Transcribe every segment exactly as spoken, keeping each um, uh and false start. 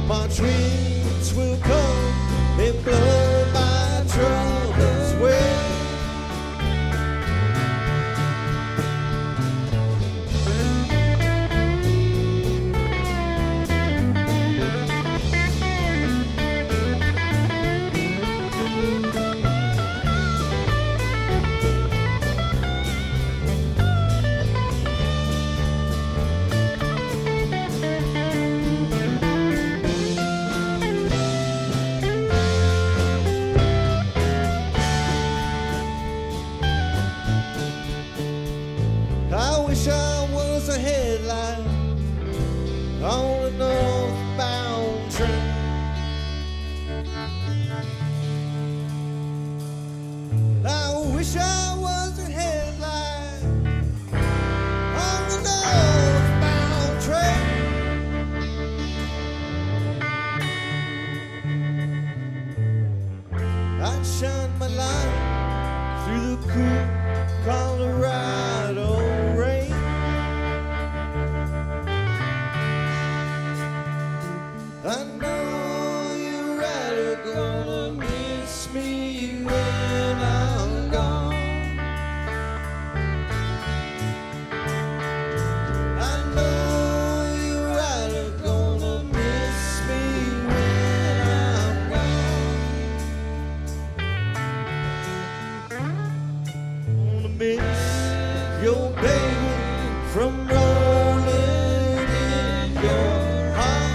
March winds will come and blow my troubles away. I wish I was a headlight on a northbound train. I wish I was a headlight on the northbound train. I'd shine my light through the cool Colorado rain. I know you're right, you're gonna miss me when I'm gone. I know you're right, you're gonna miss me when I'm gone. Gonna miss your baby from rolling in your heart.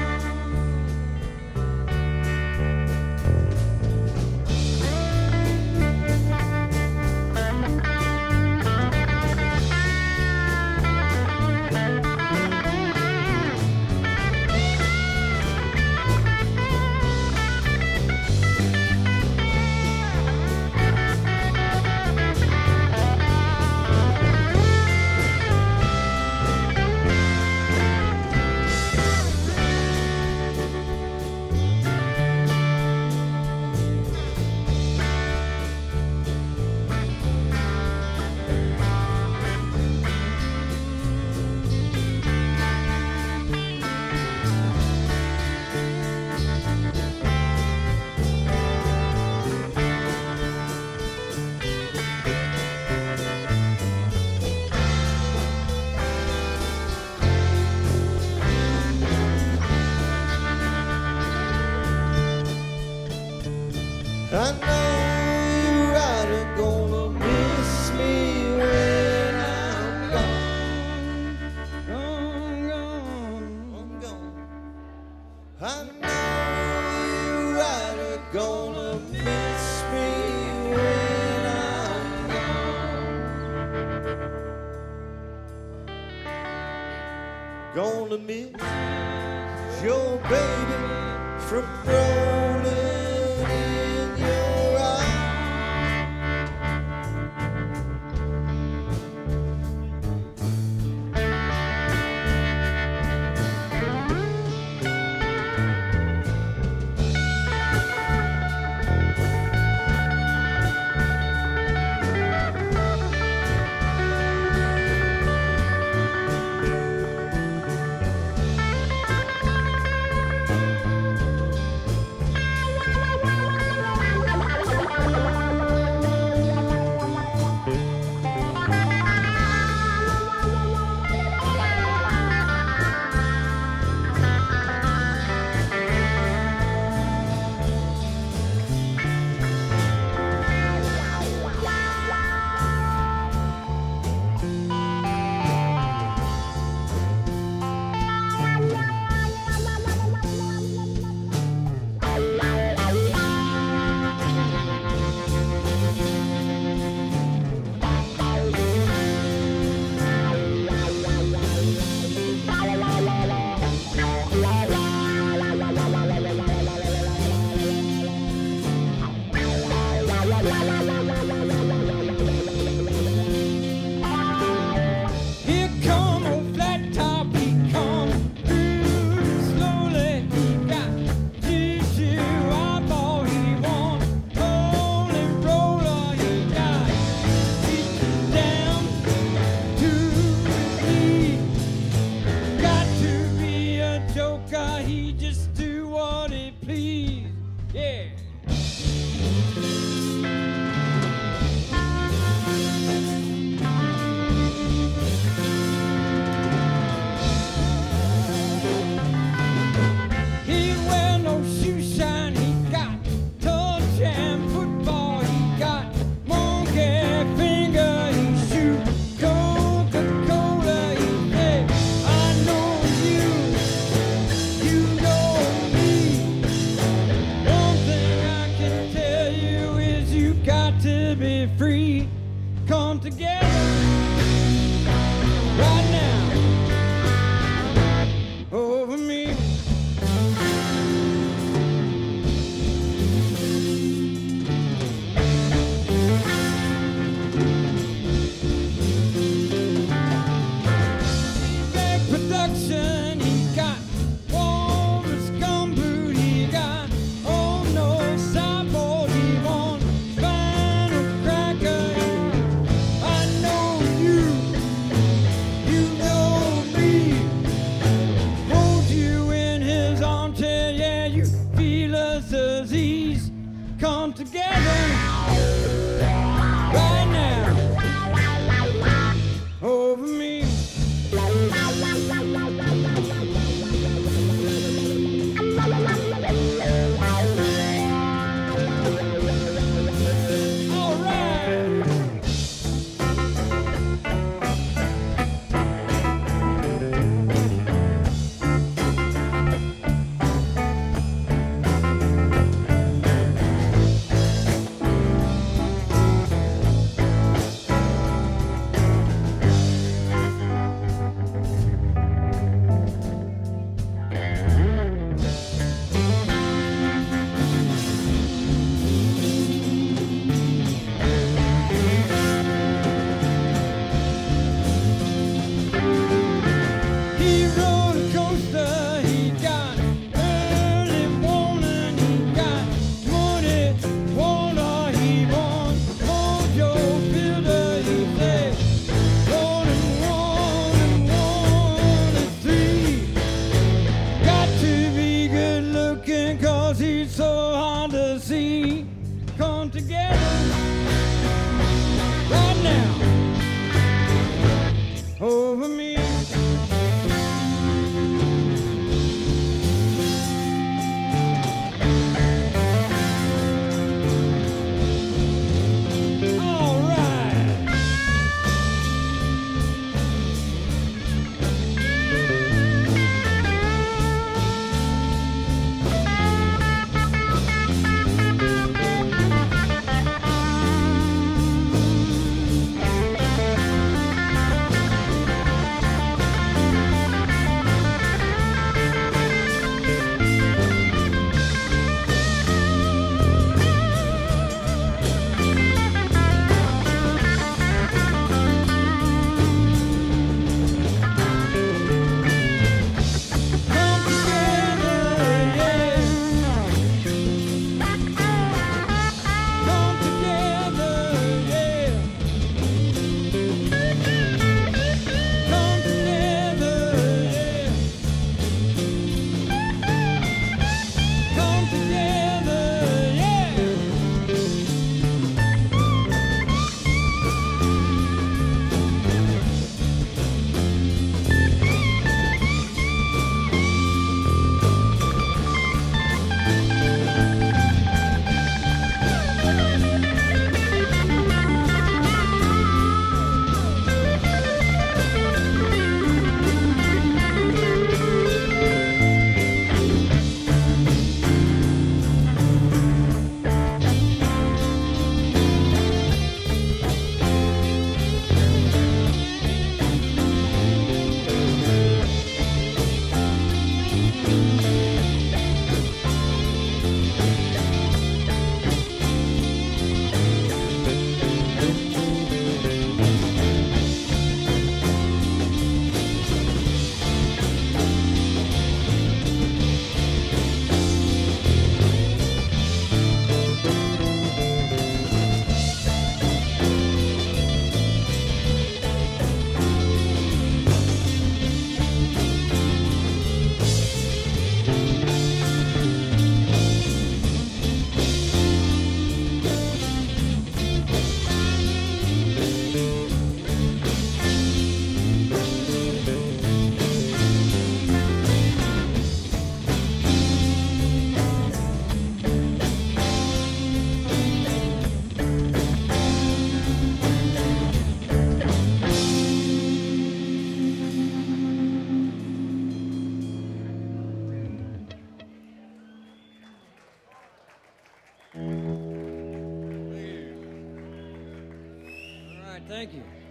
I know you're right, you're gonna miss me when I'm gone. Gone, gone, I'm gone. I know you're right, you're gonna miss me when I'm gone. Gonna miss your baby from rolling in your eyes. joker, he just do please. Yeah. He wear no shoe shine. He got touch and football. He got monkey finger. He shoot Coca-Cola. He say, I know you, you know me. One thing I can tell you is you got to be free. Come together right now over me. Production, he got Walrus gumboot, he got oh no sideboard, he won Final Cracker. I know you, you know me. Hold you in his armchair, yeah, you feel us as ease. Come together right now over me. He's so hard to see. Come together right now over me. All right. Thank you.